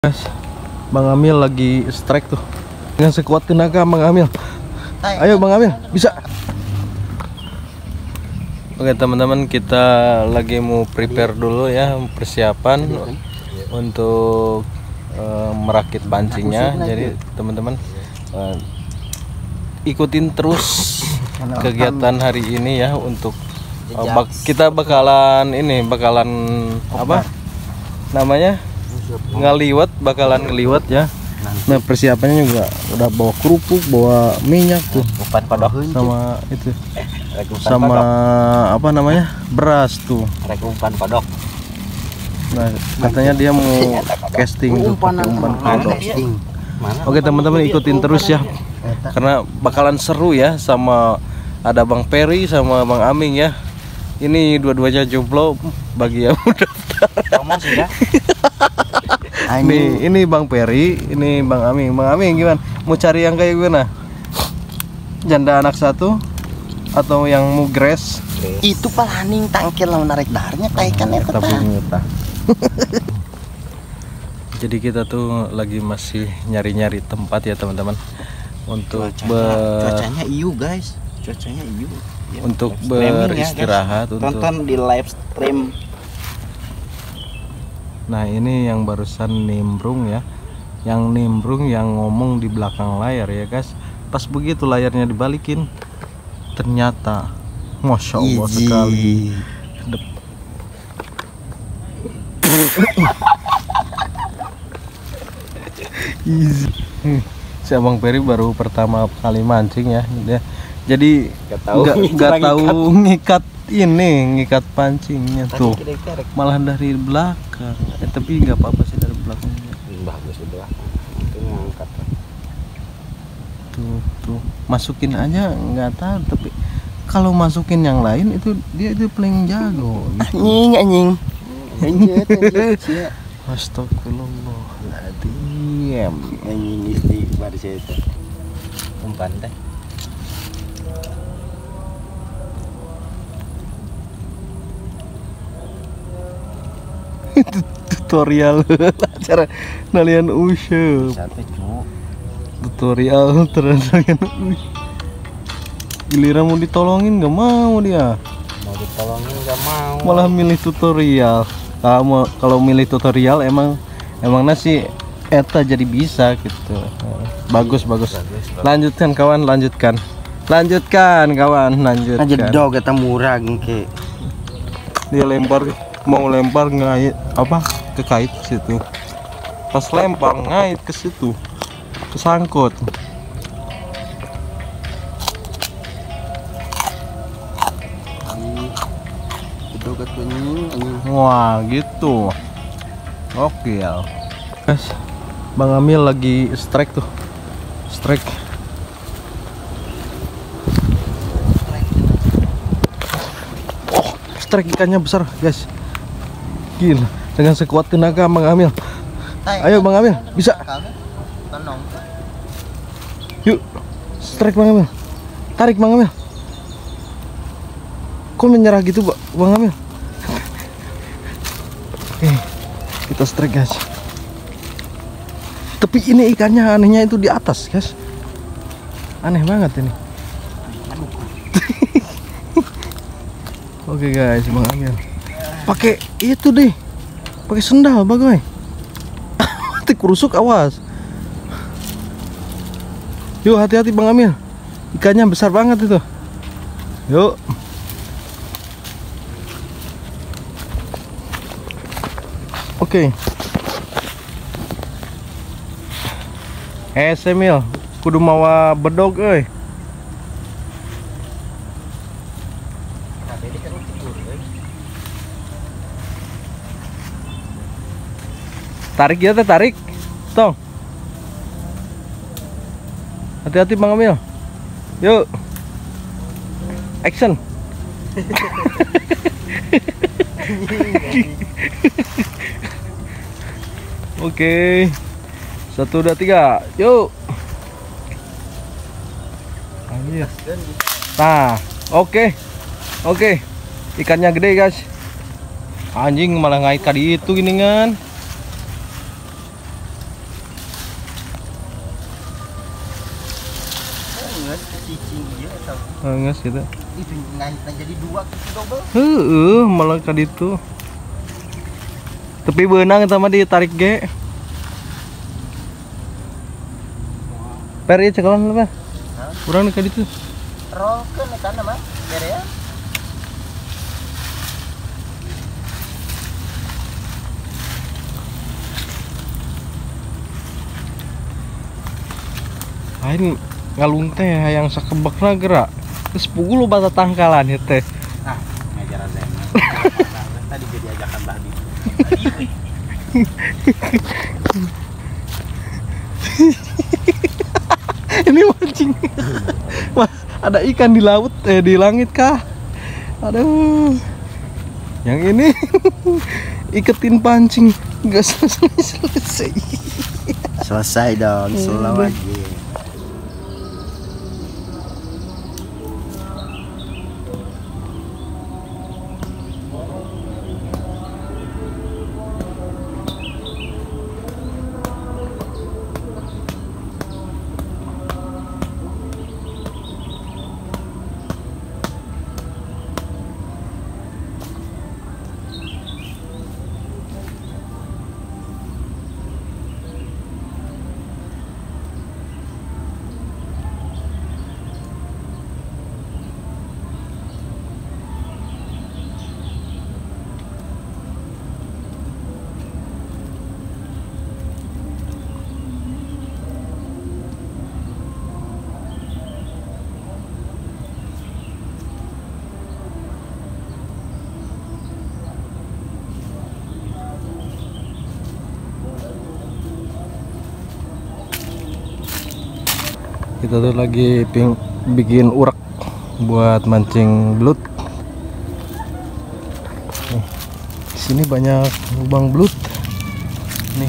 Guys, Bang Amil lagi strike tuh dengan sekuat tenaga. Bang Amil, ayo Bang Amil, bisa. Oke teman-teman, kita lagi mau prepare dulu ya, persiapan untuk merakit pancingnya. Jadi teman-teman ikutin terus kegiatan hari ini ya, untuk kita bakalan apa namanya, bakalan ngeliwat ya. Nah persiapannya juga udah bawa kerupuk, bawa minyak tuh, sama itu, sama apa namanya, beras tuh. Nah katanya dia mau casting tuh, pakai umpan kodok. Oke teman-teman, ikutin terus ya, karena bakalan seru ya. Sama ada Bang Peri sama Bang Aming ya. Ini dua-duanya jomblo bagi yang udah daftar. Ini Bang Peri, ini Bang Aming. Bang Aming gimana? Mau cari yang kayak gimana? Janda anak satu atau yang mugres? Itu palaning tangkil lah menarik darahnya kayak kan itu. Jadi kita tuh lagi masih nyari-nyari tempat ya teman-teman, untuk cuacanya iu guys, cuacanya iu. Ya, untuk beristirahat ya, tonton di live stream. Nah ini yang barusan nimbrung ya, yang nimbrung yang ngomong di belakang layar ya guys. Pas begitu layarnya dibalikin, ternyata Masya Allah sekali. Easy. Si Abang Peri baru pertama kali mancing ya, jadi nggak tahu ngikat pancingnya tuh, malah dari belakang. Tapi nggak apa-apa sih, dari belakangnya Bagus di belakang itu ngangkat tuh masukin aja nggak tahu. Tapi kalau masukin yang lain itu dia itu paling jago. anjing Astagfirullahaladzim, anjing istighfar saya itu umpan teh. tutorial cara nalian usep, tutorial terangkan giliran mau ditolongin nggak mau, dia mau ditolongin nggak mau, malah milih tutorial. Kalau milih tutorial emang nasi eta jadi bisa gitu. Bagus. Lanjutkan kawan, lanjutkan kawan, lanjutkan. Jedog eta murah ke dia mau lempar ngait apa ke kait situ, pas lempar ngait ke situ, kesangkut. Wah gitu, oke ya guys. Bang Amil lagi strike tuh, strike. Oh, strike ikannya besar guys. Gila, dengan sekuat tenaga Bang Amil. Ayo Bang Amil, bisa. Yuk, strike Bang Amil. Tarik Bang Amil. Kok menyerah gitu Bang Amil? Oke, kita strike guys. Tapi ini ikannya anehnya itu di atas guys. Aneh banget ini. Oke guys, Bang Amil pakai itu deh, pakai sendal bagai. Mati kurusuk, awas. Yuk hati-hati Bang Amil, ikannya besar banget itu. Yuk. Oke. Semil, kudu mawa bedog euy. Tarik ya, tarik. Tong. Hati-hati Bang Amil. Yuk. Action. Oke. 1, 2, 3. Yuk. Nah, oke. Ikannya gede guys. Anjing malah ngait kali itu gini kan. Nges cicing dia atau nges gitu. itu ngait jadi 2 gitu double. Malah kali itu. Tapi benang eta mah ditarik ge. Peri cekalan apa? Kurang ka ditu. Rolkeun eta mah berea. Aing ngalung teh hayang sakebakna gerak. Geus pugu lo bata tangkalan ya teh. Ah, ngajaran saya. Tadi jadi ajakan tadi. Ini mancing. Mas, ada ikan di laut di langit kah? Aduh. Yang ini iketin pancing nggak selesai. Selesai dong, slow aja. Kita tuh lagi bikin urak buat mancing belut. Nih, di sini banyak lubang belut. Nih,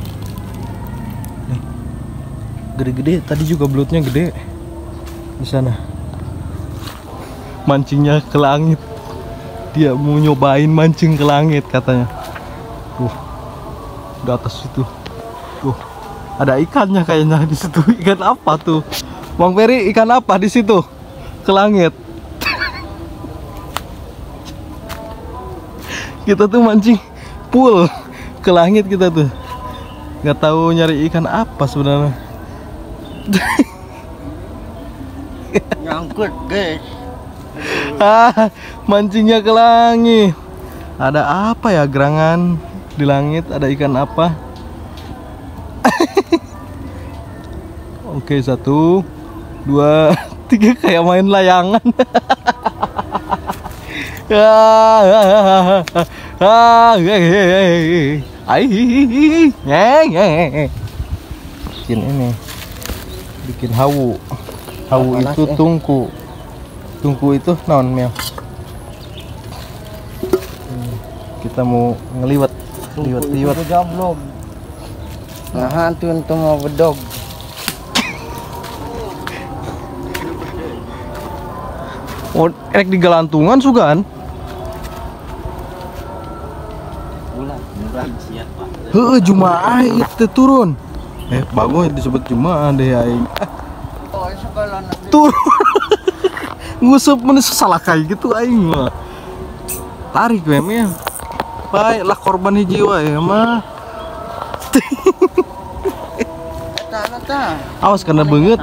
gede-gede. Tadi juga belutnya gede. Di sana. Mancingnya ke langit. Dia mau nyobain mancing ke langit katanya. Tuh, di atas situ. Tuh, ada ikannya kayaknya di situ. Ikan apa tuh? Bang Ferry, ikan apa di situ? Ke langit. Kita tuh mancing full ke langit kita tuh. Nggak tahu nyari ikan apa sebenarnya. Nyangkut, guys. Mancingnya ke langit. Ada apa ya gerangan di langit? Ada ikan apa? Oke, 1, 2, 3 kayak main layangan. Bikin ini, bikin hawu. Hawu itu tungku. Tungku itu naon mel. Kita mau ngeliwat, liwat. Joblog. Nah, tuh mau bedog. Oh, erek di galantungan sugan. Bulan siap, Pak. Heeh, jumaah itu turun. Bagus disebut jumaah deh aing. Oh, sekolah Turun. Ngusup mun salah kayak gitu aing mah. Tarik we mah. Baik lah korban hiji wae mah. Awas karena banget.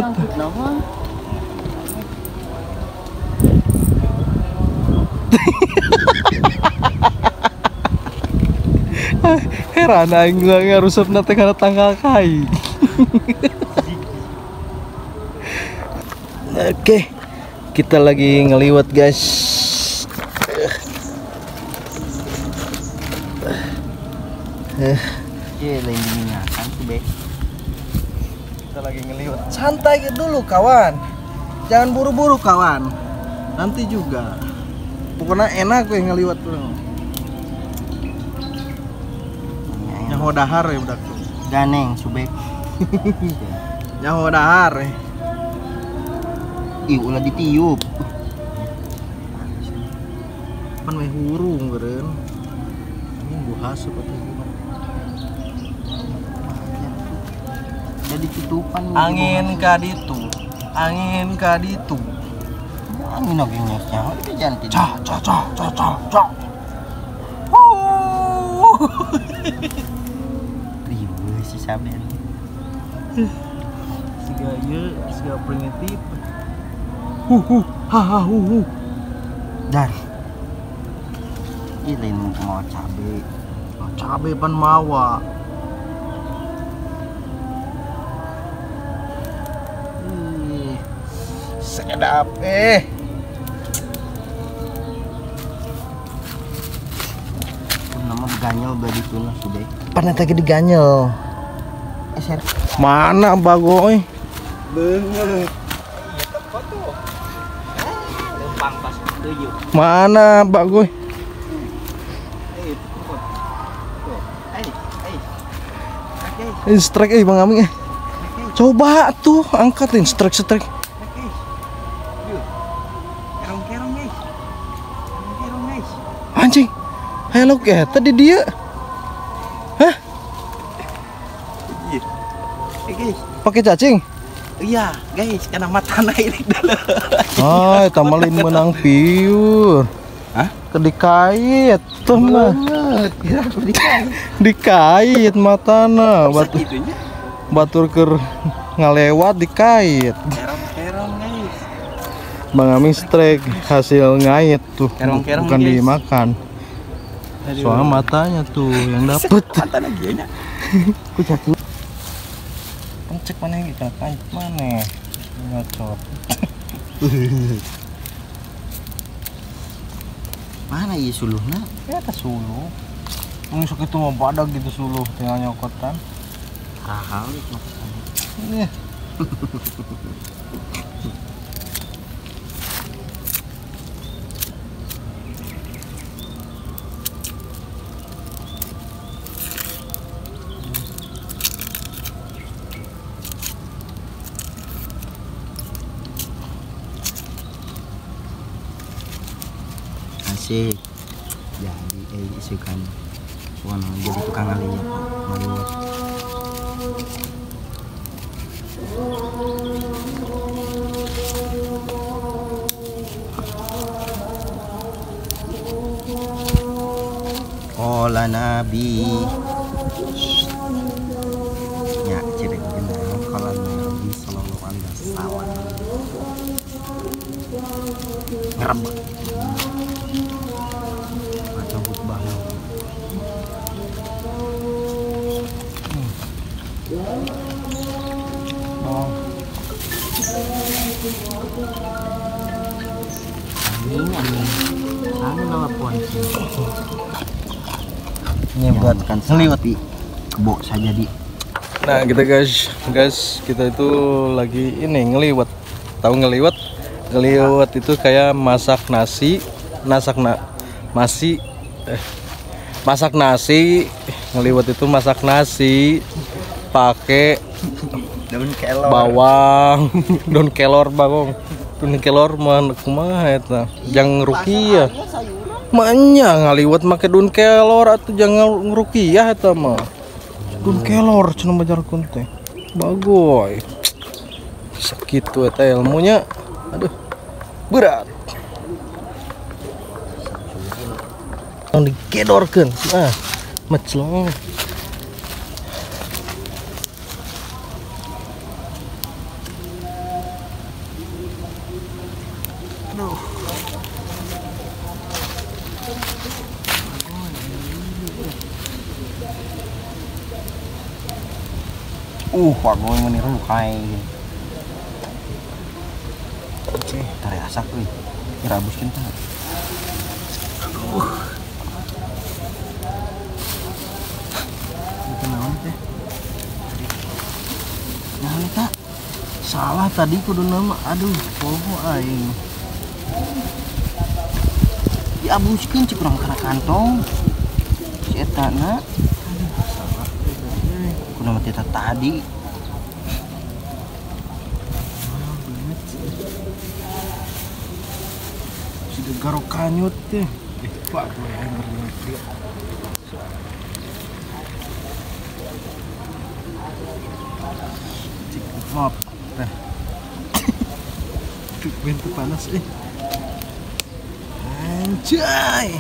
Heran aing ngarusep na teh kana tanggal kai. Oke. Kita lagi ngeliwat, guys. kan tuh, Be. Kita lagi ngeliwat. Santai dulu, kawan. Jangan buru-buru, kawan. Nanti juga. Pokoknya enak gue ngeliwat dulu. Nyaho dahar ya budak tuh. Ganeng, subek. Nyaho dahar. Ih, ulah ditiup. Pan meh hurung keren. Ini buhas seperti gimana? Jadi tutupan Angin ka ditu. angin ka ditu. Angin oke nyesnya, itu jangan tidur. Cah. Ribu si Saben. Siga ieu, siga primitif. Dan ini mau cabe. Cabe pan mawa. Sedap Nama beganyel badi tuna sudah. Pana tadi diganyel. Eser. Mana bagoy? Beungeut. Iya teh tuh. Lempang pas tujuh. Mana bagoy? Strike Bang Aming Coba tuh angkatin strike. Kerong guys. Anjing. Hello tadi dia. Hah? Iya. Guys. Pakai cacing? Iya, guys, karena mata naik dulu. Ah, tamalin menang piur. Hah? Kedikait tuh mah. Dikait matana batur keur ngalewat dikait. Kerong guys. Bang Aming strike hasil ngait tuh. Kerong-kerong, bukan guys. dimakan. Soalnya matanya tuh yang dapet. Mata lagi nya. Ku cacing. Cek mana yang kita kait mana? Ngocot. Mana ieu suluhna? Ya tas suluh. Nusuk itu mau badag gitu suluh tinggal nyokotan. Hal itu. Nih. Asik. Jadi isukan. Soalnya jadi tukang ngaliwat. Ola Nabi. Ya, ciri benar. Kalau Nabi Sallallahu Alaihi Wasallam ngerebek atau khutbah Oh. Amin nelpon ini buat kan ngeliwat di kebo saja di. Nah kita guys kita itu lagi ini ngeliwat. Tahu ngeliwat? Ngeliwat itu kayak masak nasi ngeliwat itu masak nasi pakai Daun kelor. bawang daun kelor mah kumaha eta jang rukiah mahnya ngaliwat make daun kelor atuh jangan rukiah eta mah daun kelor cenah bajarkeun teh bagoy sakitu eta ilmunya aduh berat yang digedorkeun nah meclong. Pak gue meniru kayak oke tarik asak tuh dirabuskin tuh itu naon teh nah tak salah tadi kudu nama aduh poho aing diabuskin cik kurang karena kantong si eta na aduh salah kudu nama kita tadi Garo kanyut teh. Pak gue yang bermimpi. Maaf. Nah. Aduh, bentuk panas Anjay.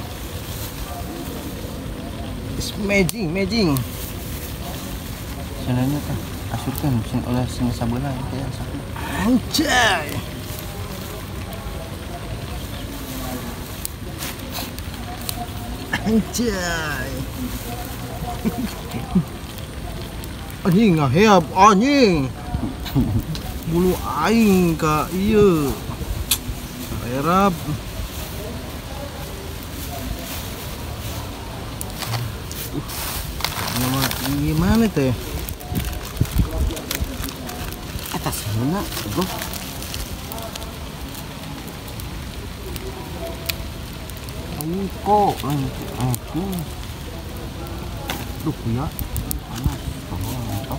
It's amazing. Sananya teh asurkan sing oleh sing sabeula teh satu. Anjay. Anjing ngaheap anjing. Bulu aing ka ieu. Herap. Gimana teh? Atas mana, bro? Kok aku. Duh ya. Panas. Mantap.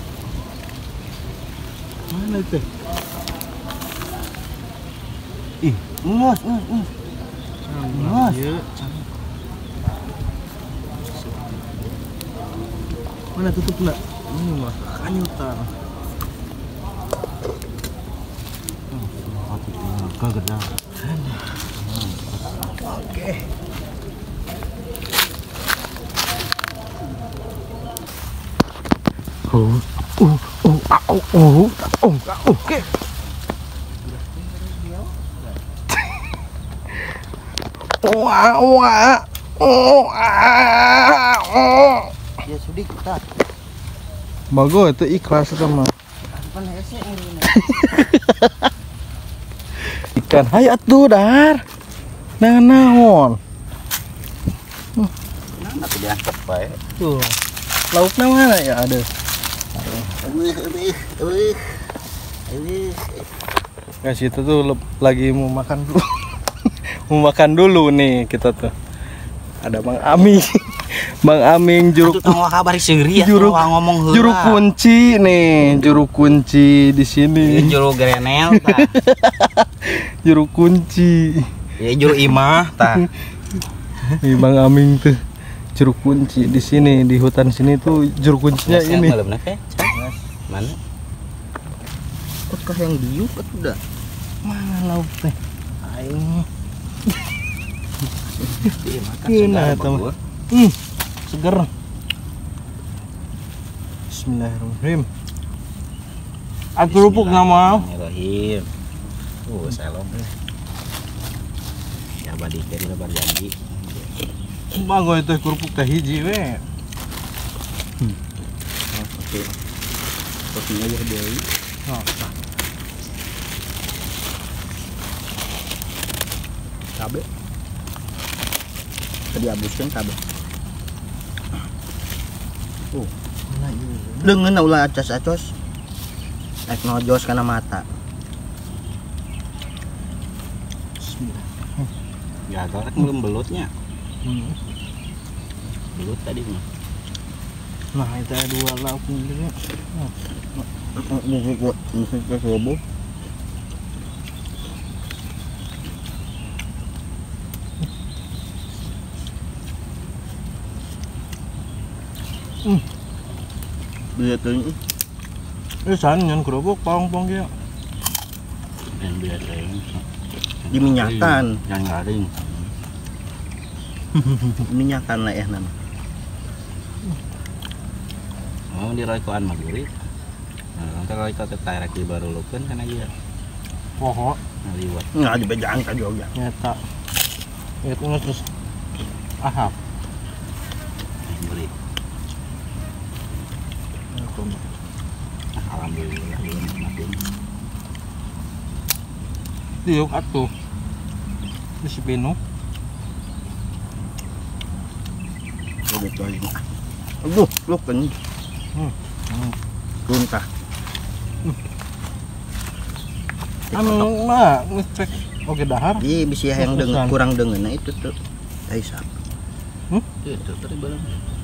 Mana teh? Ih, ngus. Mana tutup nak? Ini mah kanyutan. Kaget dah. Oke. Oke. Ya sudah kita. Bago itu ikhlas sama. Ikan hayat tuh dar. Naon. Nah, aku diangkat bae. Tuh. Lauknya mana ya ada? Guys, kita tuh lagi mau makan dulu. Mau makan dulu nih kita tuh. Ada Bang Aming. Bang Aming juru kunci nih, juru kunci di sini. Juru grenel ta. Juru kunci. Ya juru imah ta. Nih Bang Aming tuh juru kunci di sini, di hutan sini tuh juru kuncinya ini. Mana? Kok yang diuk udah. Mana lauk teh? Aing. Iya, teman. Seger. Bismillahirrahmanirrahim. Aku kerupuk nama. Bismillahirrahmanirrahim. Salam. Ya badikeun lebar janji. Bago itu kerupuk teh hiji we. Oke. Kopinya aja deui. Cabe. Tadi habiskan cabe. Dengan ulah acos-acos. Naik nojos karena mata. Bismillah. Ya, korek belum belutnya. Belut tadi mah. Nah, itu ada dua lauk ini. Musik ke sobo. Lihat ini. San nyan kerupuk pong-pong kia. Yang biasa ini. Diminyakan. Yang garing. Minyakan lah ya nama. Oh diroikoan mah gurih. Nah, kalau roiko teteh raki baru lukeun kan aja. Poho. Ngaliwat. Nggak dibejaan ka juga. Nyata. Itu terus ahap. Beli. Alhamdulillah belum makin. Tiuk atuh. Di Beno. Begitu aja. Aduh, lukeun. Tuntah. Anu mah ngecek oke dahar. Iya bisa yang kurang dengen nah itu tuh. Aisyah. Itu tadi belum.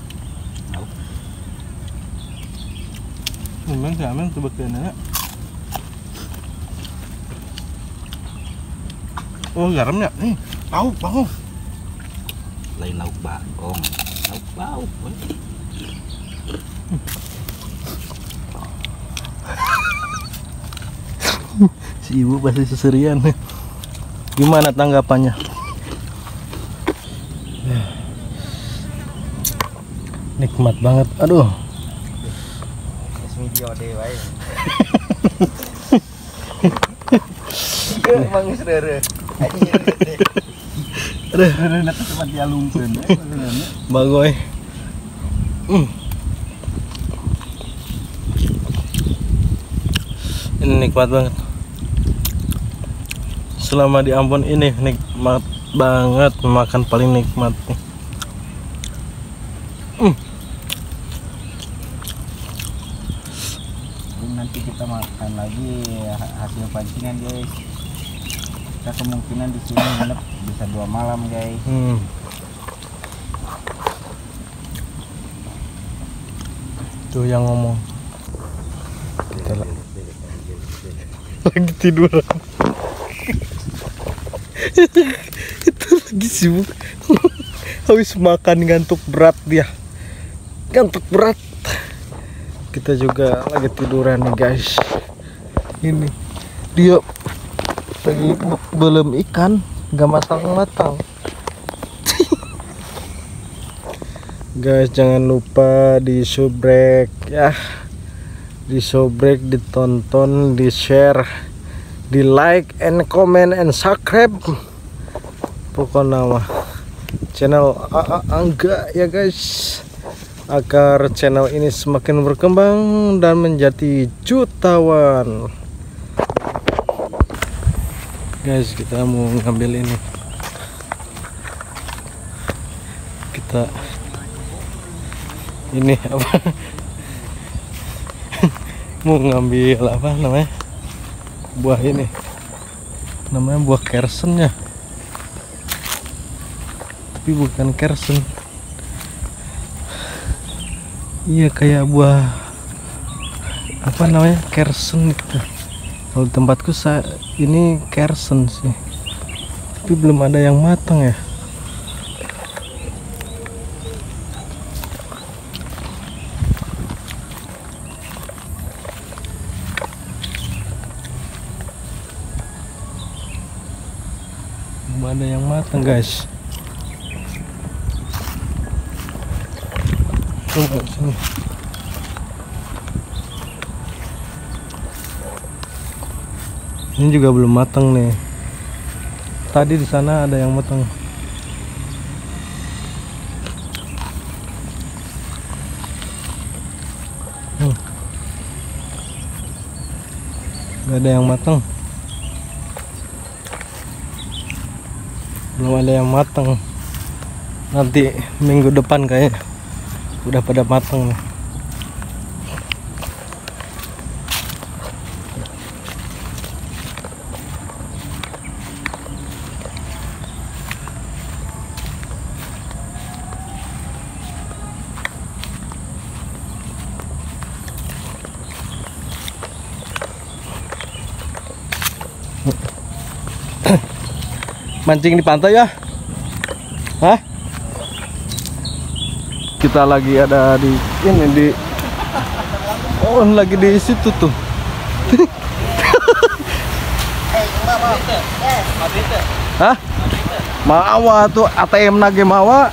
Memang sih aman tuh bekennya. Oh garamnya, nih lauk bang. Lain lauk bakong, lauk lauk. Si ibu pasti seserian. Gimana tanggapannya? Nikmat banget. Aduh. Video deh, baik. Emang saudara. Aduh, nanti tempat dialungkeun. bagoy. Ini nikmat banget. Selama di Ambon ini nikmat banget, makan paling nikmat nih. Nanti kita makan lagi hasil pancingan guys. Kita kemungkinan di sini nginep bisa 2 malam guys. Tuh yang ngomong. Kita lagi tiduran. Itu lagi sibuk. Habis makan ngantuk berat dia. Ngantuk berat. Kita juga lagi tiduran nih guys. Ini dia lagi belum ikan, nggak matang-matang. Guys, jangan lupa di subrek ya, di subrek, ditonton, di share, di like and comment and subscribe. Pokoknya mah channel Angga ya guys, agar channel ini semakin berkembang dan menjadi jutawan. Guys, kita mau ngambil ini. Kita ini apa? Mau ngambil apa namanya? Buah ini. Namanya buah kersennya. Tapi bukan kersen. Iya, kayak buah apa namanya, kersen gitu. Kalau tempatku ini kersen sih, tapi belum ada yang matang ya. Belum ada yang matang guys. Coba sini. Ini juga belum matang nih. Tadi di sana ada yang matang. Gak ada yang matang. Belum ada yang matang. Nanti minggu depan kayaknya udah pada matang nih. Mancing di pantai ya? Hah? Kita lagi ada di ini di, oh lagi di situ tuh. Hah? Mawa tuh ATM nage mawa.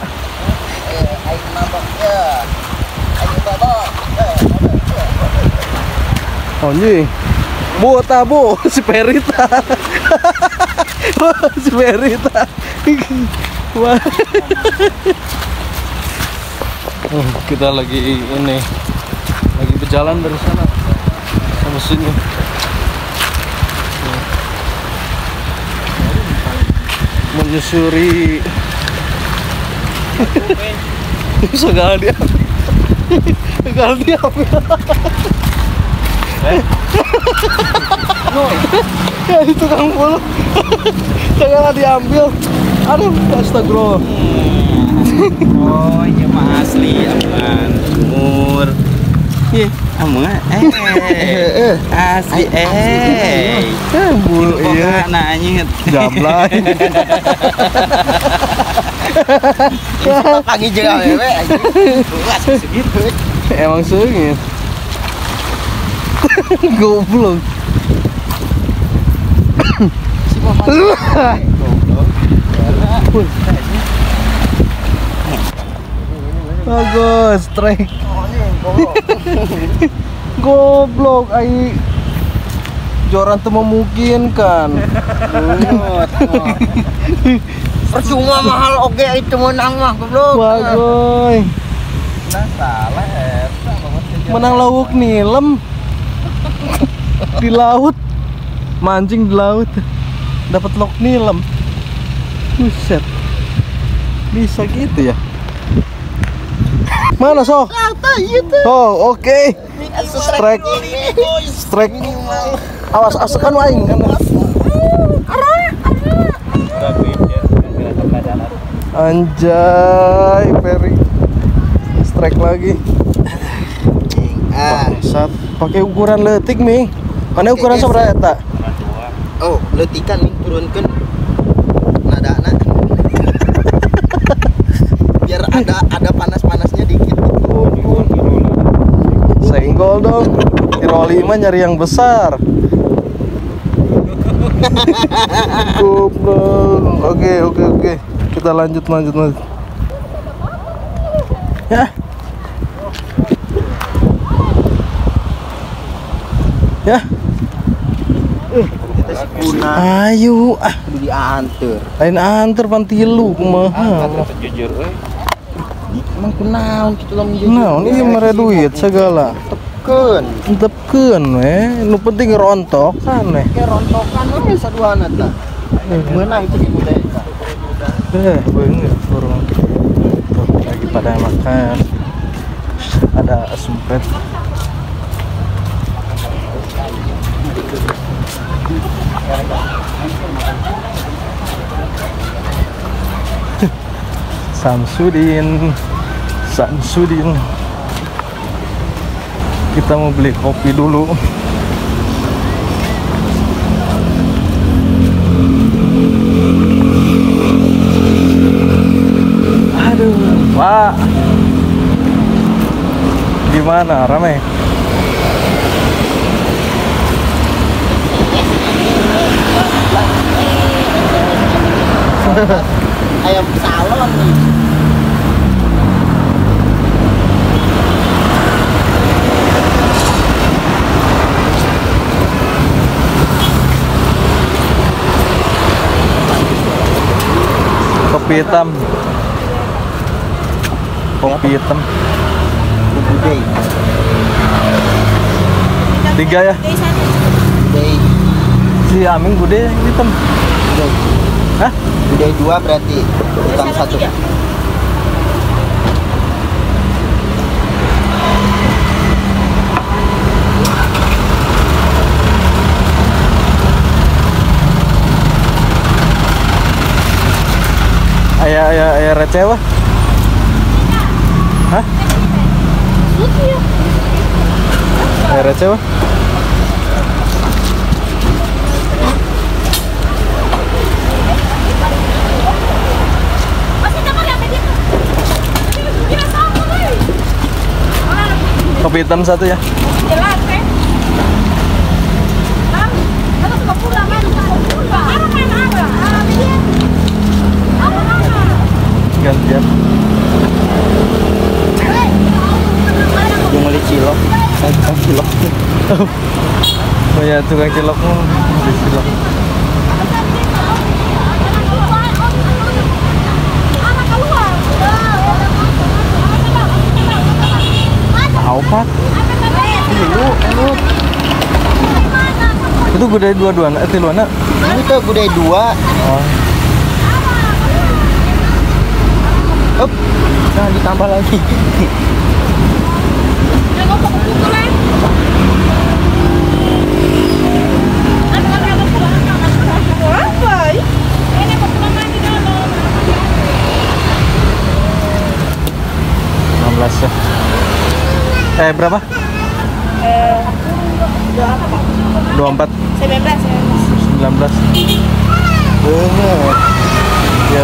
Oh nih, bu tabu si Perita. Si Perita. Wah. Kita lagi ini, lagi berjalan dari sana sama sini. Menyusuri. Segala dia. Segala dia. Ya itu Kang Pul. Segala diambil. Aduh, astagfirullah. Oh iya mah asli aman umur. Iya, aman. Asli Bulu iya. Nanya Jablay. Pagi juga wewe anjing. Luas segitu. Emang sengit. Goblok. Bagus, strike. Goblok, ai joran tuh memungkinkan. Percuma mahal oke itu menang mah goblok. Bagus. Nah salah Menang lauk nilem di laut, mancing di laut, dapat lauk nilem. Buset, bisa gitu ya? Mana sok? Oh oke. Strike, strike. Awas asakan waing. Anjay, Ferry. Strike lagi. Bangsat, pakai ukuran letik nih. Mana ukuran seberapa eta? Oh, letikan nih turunkan nadana. Biar ada panas-panasnya dikit. Senggol dong. Tiroli mah nyari yang besar. Goblok. Oke. Kita lanjut. Ya. Ya. Kita sikuna. Ayo, Diantar. lain anter pantilu kumaha. Jujur euy. Emang kunaon kitu lamun jujur. Nah, ini mere duit segala. Tepkeun we, nu penting rontokan we. Ke rontokan we saduana tah. Meunang itu budaya. Bener burung. Tuh, lagi pada makan. Ada sumpret. Samsudin. Kita mau beli kopi dulu. Aduh, Pak. Gimana, ramai? Ayam salon nih. Kopi hitam. Budaya. 3 ya. Budaya. Si Aming gede hitam. Hah? Budaya 2 berarti hitam 1. Ayah receh wah. Hah? Ayah receh wah. Kopi hitam 1 ya. Gantian. Yang beli cilok, saya tukang cilok. Oh ya, tukang cilok beli cilok. Tahu Pak? Itu gudai 2 tiluana. Ini tuh budaya 2. Oh. Up. Nah, ditambah lagi. Ya. Berapa? 24 19 ya.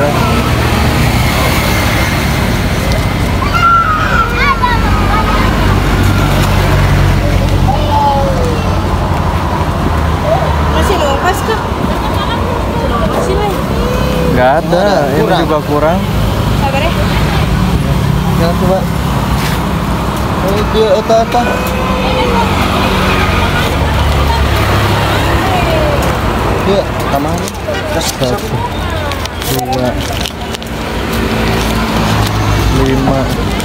Masih lepas kak? Nggak ada, ini kurang. juga kurang. Sabar ya. Ya coba. Oh dia eta. Dia tamang. Terus 1, 2, 5,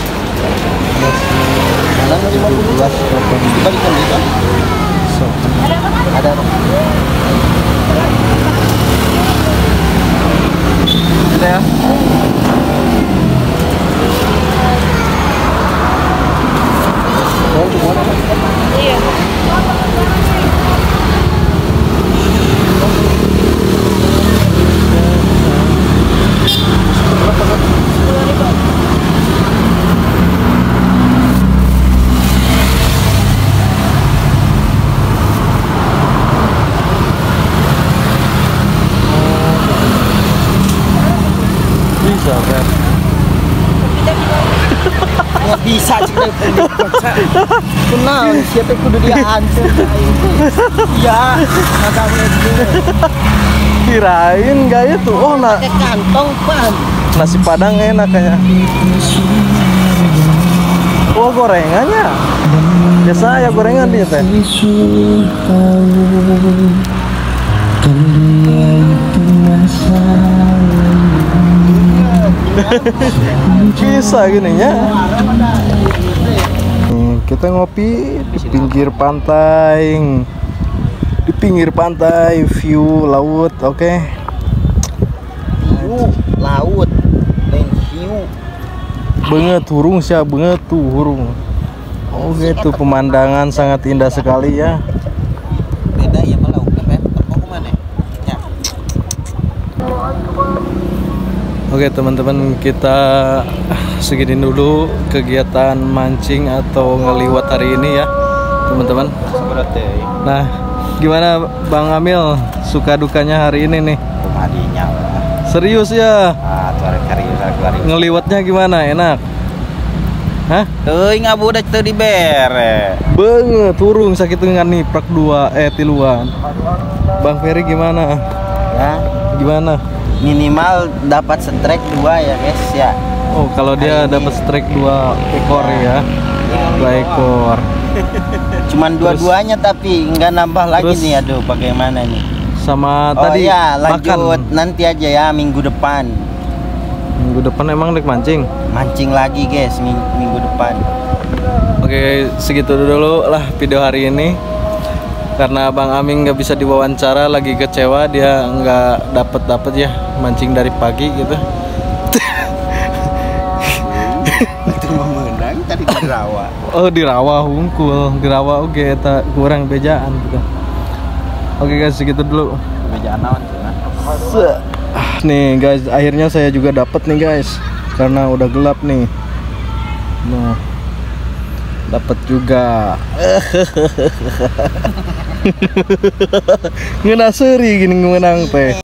17, 18, dibalikan gitu. Ada apa? Ada ya? Iya. Bisa kan? Nggak bisa cek kenal siapa kudu dia hancur ya ada Kirain gak itu. Oh, pakai kantong pan nasi padang enak kayaknya. Oh, gorengannya. Biasa ya gorengan dia teh. Bisa gininya. Kita ngopi di pinggir pantai. Di pinggir pantai, view laut, oke. laut dan hiu Banget hurung sih, banget tuh hurung. Oh gitu, pemandangan sangat indah sekali ya. beda ya malau kan mau kemana ya Oke teman-teman, kita segini dulu kegiatan mancing atau ngeliwat hari ini ya teman-teman. Nah, gimana Bang Amil, suka dukanya hari ini nih? kemarinya Serius ya? Ngeliwatnya gimana? Enak? Hah? tuh ngabu udah tuh dibere Banget, turung sakit dengan nih prak 2 tiluan. Bang Ferry gimana? ya Gimana? minimal dapat strike 2 ya guys ya. Oh, kalau dia dapat strike 2 ekor ya. 2 ekor. Cuman dua-duanya tapi nggak nambah lagi terus- nih, aduh bagaimana nih. Sama Oh tadi iya lanjut makan. nanti aja ya minggu depan Minggu depan emang naik mancing. mancing lagi guys minggu depan. Oke, segitu dulu lah video hari ini. Karena Bang Aming nggak bisa diwawancara, lagi kecewa dia nggak dapet ya mancing dari pagi gitu. Itu menang tadi di rawa. Oh, di rawa hungkul, di rawa oke eta kurang bejaan gitu. Oke guys, segitu dulu. Bejaan naon Nih guys, akhirnya saya juga dapat nih guys, karena udah gelap nih. Nah, dapat juga. Ngena seri gini menang teh.